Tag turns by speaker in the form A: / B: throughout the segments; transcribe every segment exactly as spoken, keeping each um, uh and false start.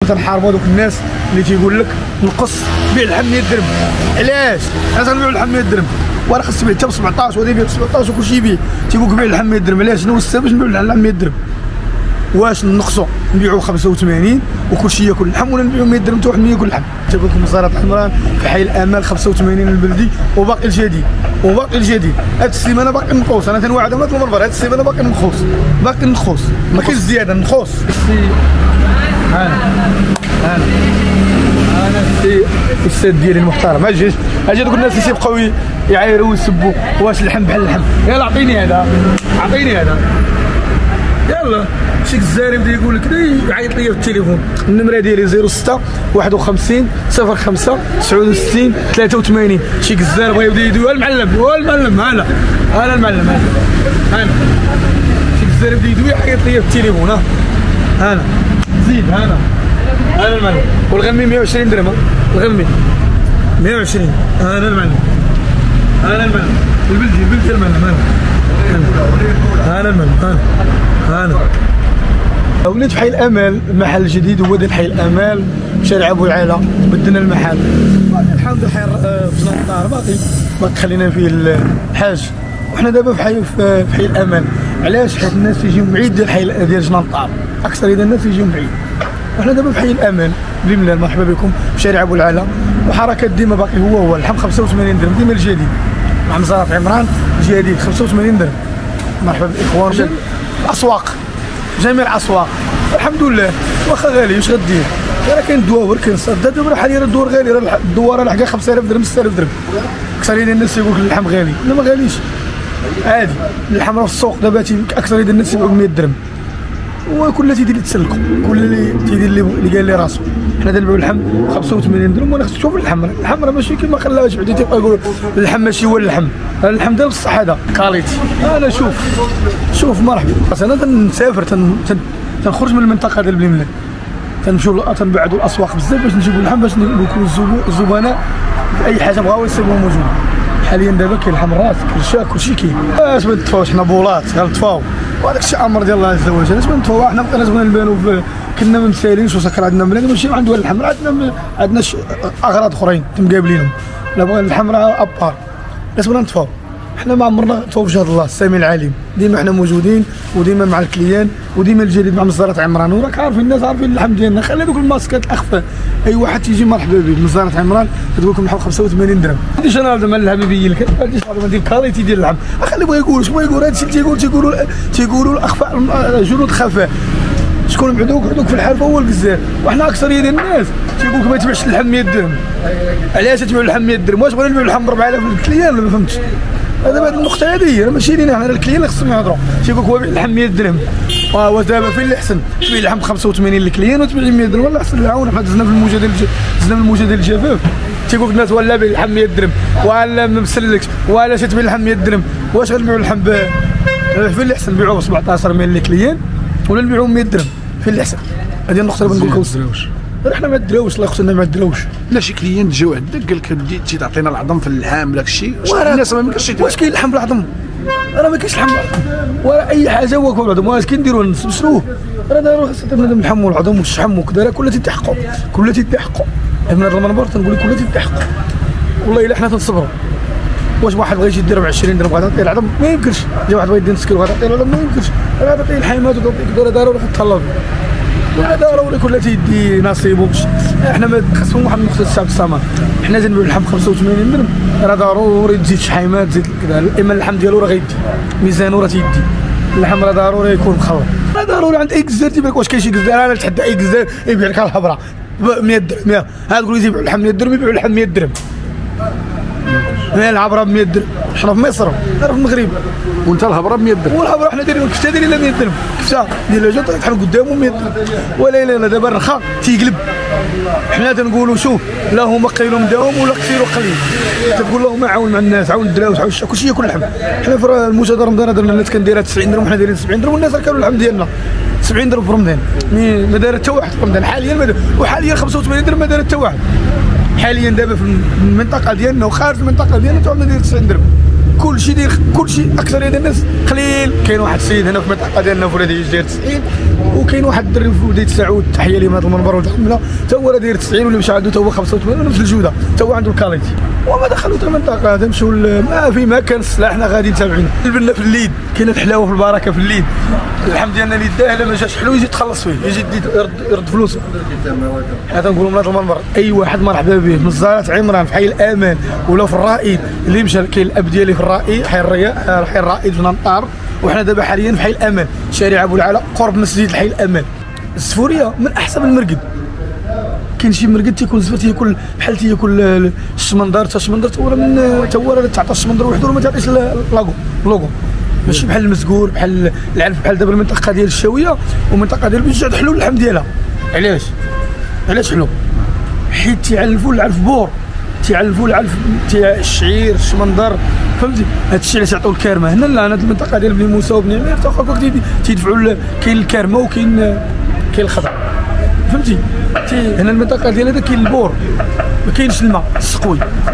A: تنحاربوا هذوك الناس اللي تيقول لك نقص بيع اللحم مية درهم. علاش؟ علاش غنبيعوا اللحم مية درهم؟ وراه خاص تبيع حتى ب سبعطاش وهذا يبيع ب سبعطاش وكلشي يبيع، تيقول لك بيع اللحم مية درهم. علاش؟ شنو السبب باش نبيعوا اللحم مية درهم؟ واش نقصوا نبيعوا خمسة وثمانين وكلشي ياكل اللحم، ولا نبيعوا مية درهم حتى واحد ما ياكل اللحم؟ تيقول لكم مزارع عمران في حي الامال خمسة وثمانين البلدي وباقي الجديد وباقي الجديد. هاد السيمانه باقي نقص، انا تنوعد ما تنبر هاد السيمانه باقي نقص باقي نقص ما كاينش زياده نقص. انا انا انا السي الاستاذ ديالي المحترم اجي اجي دوك الناس اللي تيبقاو يعايروا ويسبوا واش اللحم بحال اللحم. يلا عطيني هذا عطيني هذا يلا. شي الزاري بدا يقول لك يعيط لي في التليفون، النمره ديالي صفر ستة واحد وخمسين صفر خمسة تسعة وستين ثلاثة وثمانين. شي الزاري بغا يبدا يدوي المعلم هو المعلم انا انا المعلم انا انا شي الزاري بدا يدوي يعيط لي في التليفون. ها انا زيد انا انا المعلم. والغمي مية وعشرين درهم الغمي مية وعشرين. انا المعلم انا المعلم البلدي البلدي المعلم انا انا المعلم انا انا وليت في حي الامال محل جديد هو ديال حي الامال شارع ابو العلا. بدلنا المحل الحمد لله حي في جنان الدار باقي باقي خلينا فيه الحاج. وحنا دابا في حي في حي الامال. علاش؟ حيت الناس تيجيو من بعيد ديال حي ديال جنان الدار، اكثر ديال الناس تيجيو من بعيد. وحنا دابا في حي الامال بملال. مرحبا بكم في شارع ابو العلا. وحركات ديما باقي هو هو اللحم خمسة وثمانين درهم ديما الجديد مع مزارع عمران جديد خمسة وثمانين درهم. مرحبا بالاخوان جميع الاسواق جميع الاسواق الحمد لله. واخا غالي واش غدير؟ راه كاين الدواور كاين الصداد دابا حاليا الدوار غالي، راه الدوار راه حكا خمسة آلاف درهم ستة آلاف درهم. اكثر ديال الناس تيقول لك اللحم غالي، لا ما غاليش عادي. اللحم راه في السوق دابا اكثر ديال الناس تيبيعوا ب مية درهم، وكل تيدير اللي تسلكوا كل اللي تيدير اللي قال لي راسو. حنا تنبيعوا اللحم خمسة وثمانين درهم. وانا خصك تشوف اللحم، اللحم راه ماشي كيما خلاوش بعدا تيبقى يقولوا اللحم ماشي هو اللحم، اللحم دابا بصح هذا كاليتي. انا شوف شوف مرحبا انا تنسافر تن تنخرج من المنطقه ديال بلي ملال، تنمشيو تنبعدوا الاسواق بزاف باش نجيبوا اللحم باش نكونوا الزبناء اي حاجه بغاو يصيبوا موجود. حاليا دابا كاين اللحم راس كاين الشاك كلشي كاين. اش ما نتفاوش حنا بولات غنتفاو وهذاك الشيء امر ديال الله عز وجل. اش ما نتفاو حنا بقينا بغينا نبانو كنا ما مسالينش وسكر عندنا ملي ماشي عندنا اللحم، عندنا عندنا اغراض اخرين مقابلينهم. لا بغينا اللحم راه ابار لازمنا نتفاو. حنا ما عمرنا نتفاو بجهد الله السميع العليم، ديما حنا موجودين وديما مع الكليان وديما الجديد مع مزرعه عمران. وراك عارفين الناس عارفين اللحم ديالنا. خلي دوك الماسكات الاخفاء اي واحد تيجي مرحبا به مزرعه عمران تقول لكم اللحم خمسة وثمانين درهم. هادي انا زعما اللحم يبين لك هادي ديال الكاليتي ديال اللحم. خلي بغا يقول شنو يقول هادشي تيقول تيقولوا تيقولوا الاخفاء جنود خفاء. شكون بعدوك بعدوك في الحرفه هو الكزار. وحنا اكثريه ديال الناس تيقول لك ما تبيعش اللحم مية درهم. علاش تبيعوا اللحم مية درهم؟ واش بغينا نبيعوا اللحم ب أربعة آلاف للكليان؟ ما فهمتش. هذا بعد النقطه هذه راه ماشي لينا حنا الكليان اللي خصهم يهضروا. تيقول لك هو بيع اللحم مية درهم. اه دابا فين اللي احسن؟ تبيع اللحم ب خمسة وثمانين للكليان وتبيع مية درهم ولا احسن العون. حنا دزنا في الموجه ديال دزنا في الموجه ديال الجفاف. تيقول لك الناس ولا بيع اللحم مية درهم ولا ما مسلكش ولا تبيع اللحم مية درهم. واش غنبيعوا اللحم ب فين اللي احسن؟ نبيعوه ب سبعطاش مليون للكليان ولا نبيعوه ب مية درهم؟ فين اللي احسن؟ هذه النقطه اللي بنقول لكم. حنا ما دراوش الله يخصنا ما دراوش.
B: لا شي كليان جاو عندك قال لك بديتي تعطينا العظم في اللحم داك الشيء. الناس ما يمكنش
A: واش كاين اللحم بالعظم؟ راه ما كاينش اللحم ولا اي حاجه هو كل العظم. واش كنديروا نسلسلوه؟ راه داروا خاصنا اللحم والعظم والشحم وكذا راه كلها تيتحقوا كلها تيتحقوا. من هذا المنبر تنقول لك كلها تيتحقوا. والله الا حنا تنصبروا. واش واحد بغى يجي يدير ب عشرين درهم غادي تعطيه العظم؟ ما يمكنش. جا واحد بغى يدير نص كيلو غادي تعطيه العظم؟ ما يمكنش. راه تعطيه الحيمات وتقدر ضروري تهلا ولا ضروري كل تيدي نصيبو. احنا ما خصهم واحد النقطه الشعب الصمام. حنا تنبيعوا اللحم خمسة وثمانين درهم راه ضروري تزيد شحيمات تزيد كذا. اما اللحم ديالو راه غيدي ميزانو راه تيدي. اللحم راه ضروري يكون مخلط. راه ضروري عند اي كزار تيبان. واش كاين شي كزار انا تحدى اي كزار يبيع لك الحبره ب مية درهم؟ مية ها تقول لي يبيعوا اللحم مية درهم يبيعوا اللحم مية درهم. العبره ب مية درهم. حنا في مصر راه في المغرب
B: وانت الهبره ب مية درهم.
A: والهبره حنا دايرين الكفته دايرين لها مية درهم. كفته ديال الجو طيحنا قدامه مية درهم. ولا لا لا دابا الرخا تيقلب. حنا تنقولوا شوف لا هما قيلوا مداوم ولا كثير وقليل. تقول لهم عاون مع الناس عاون الدراوش عاون كلشي ياكل اللحم. حنا في المجادله رمضان درنا الناس كنديرها تسعين درهم وحنا دايرين سبعين درهم والناس راه كانوا اللحم ديالنا سبعين درهم في رمضان. ما دار حتى واحد في رمضان حاليا وحاليا خمسة وثمانين درهم ما دار حتى واحد. حاليا دابا في المنطقه ديالنا وخارج المنطقه ديالنا تو عندنا داير تسعين درهم. كل شيء داير كل شيء اكثر ديال الناس قليل. كاين واحد السيد هنا في المنطقه ديالنا في ولادي داير تسعين، وكاين واحد الدري في ولدي سعود تحيه ليه من هذا المنبر وتحمله حتى هو داير تسعين واللي مشى عنده حتى هو خمسة وثمانين نفس الجوده، حتى هو عنده الكاليتي. وما دخلوا حتى المنطقه هذا مشاو ما في ما كان السلاح حنا غادي تابعين. البنه في الليد كاينه الحلاوه في البركه في الليد. اللحم ديالنا اللي داه الا ما جاش حلو يجي تخلص فيه، يجي يرد, يرد فلوسه. هذا نقولوا من هذا المنبر اي واحد مرحبا به من زارات عمران في حي الامان ولا في الرائد اللي مشى. كاين الاب ديالي في الرائد حي الرياء حي الرائد في ننطار، وحنا دابا حاليا في حي الامان شارع ابو العلاء قرب مسجد الحي الامان. السفوريه من احسن من المرقد. كاين شي مرقد تيكون زفر تياكل بحال تياكل الشمندر تا الشمندر تا هو من تا هو تعطى الشمندر وحده وما تعطيش لاكو لوغو، ماشي بحال المزقور بحال العنف. بحال دابا المنطقه ديال الشاويه والمنطقه ديال بجد حلو اللحم ديالها. علاش علاش حلو؟ حيت تيعلفوا العلف بور، تيعلفوا العلف تاع الشعير الشمندر، فهمتي؟ هذا الشيء علاش يعطيو الكرمه. هنا لا، هنا المنطقه ديال بني موسى وبني عمير تا هكاك تيدفعوا. كاين الكرمه وكاين كاين الخضر، فهمتي؟ تي هنا المنطقه ديال هذا كاين البور ما كاينش الماء السقوي،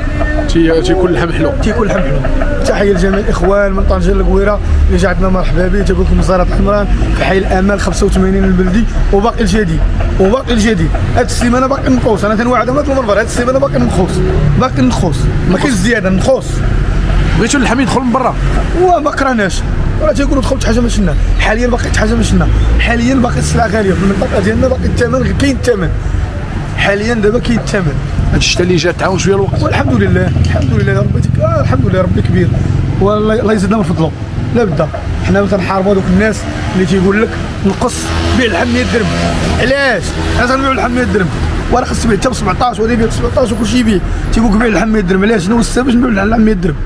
B: تي تيكون اللحم حلو
A: تيكون اللحم حلو. تحيه لجميع الاخوان من طنجه للقويره اللي جا عندنا مرحبا به. تقول لكم وزاره عمران في حي الامال خمسة وثمانين البلدي وباقي الجديد وباقي الجديد. هاد السيمانه باقي نقوص، انا تنوعد هاد المنبر هاد السيمانه باقي نخوص باقي نخوص ما كاينش زياده نخوص.
B: بغيتو اللحم يدخل من برا
A: وما قراناش ولا تيقولوا دخلت حاجه ما شفنا. حاليا باقي حاجه ما شفنا. حاليا باقي السلعه غاليه في المنطقه ديالنا، باقي الثمن كاين الثمن حاليا دابا كاين الثمن.
B: هاد الشتا اللي جا تعاون شويه الوقت
A: والحمد لله الحمد لله يا ربي آه الحمد لله ربي كبير والله الله يزيدنا من فضله. لا بدا حنا تنحاربوا هذوك الناس اللي تيقول لك نقص بيع اللحم مية درهم. علاش؟ انا تنبيعوا اللحم مية درهم وانا خص يبيع حتى ب سبعطاش وهذا يبيع ب سبعطاش وكلشي يبيع. تيقول لك بيع اللحم مية درهم. علاش؟ شنو السبب باش نبيعوا اللحم مية درهم؟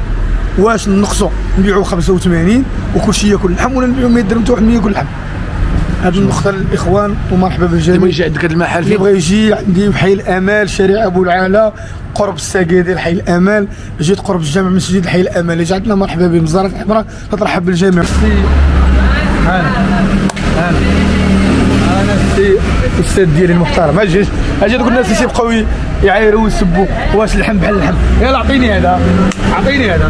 A: واش نقصوا نبيعوا خمسة وثمانين وكلشي ياكل اللحم، ولا نبيعوا مية درهم حتى واحد ما ياكل اللحم؟ هذه النقطة للإخوان ومرحبا بالجميع.
B: اللي يجي عندك هذا المحل
A: اللي بغى يجي عندي في حي الأمال شارع أبو العلا قرب الساقيدير حي الأمال، جيت قرب الجامع مسجد حي الأمال. اللي جا عندنا مرحبا به. وزارة عمران تترحب بالجميع. هانا هانا أنا السي الأستاذ ديالي المحترم. أجي أجي دوك الناس اللي تيبقاو يعايروا ويسبوا واش اللحم بحال اللحم. يلا عطيني هذا عطيني هذا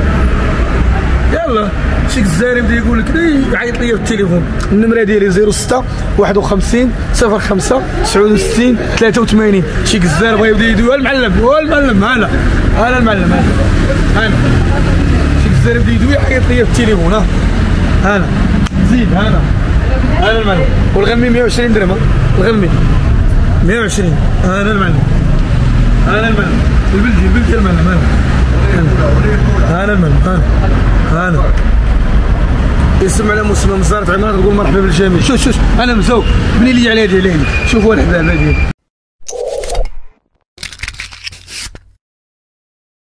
A: يلا. شي الزاري بدا يقول لك يعيط لي في التليفون. النمره ديالي صفر ستة واحد وخمسين صفر خمسة تسعة وستين ثلاثة وثمانين. شي الزاري بغا يبدا يدوي المعلم هو المعلم. هلا هلا المعلم هلا هلا. شي الزاري بدا يدوي يعيط لي في التليفون. ها هلا زيد هلا هلا المعلم. والغمي مية وعشرين درهم. الغمي مية وعشرين. هلا المعلم هلا المعلم. البلدي البلدي المعلم. هلا هلا المعلم. هلا هلا يسمع على مسمى وزارة عمران تقول مرحبا بالجميع. شوف شوف انا مزوق بني لي على يدي ليلي. شوفوا الحبابه ديالي.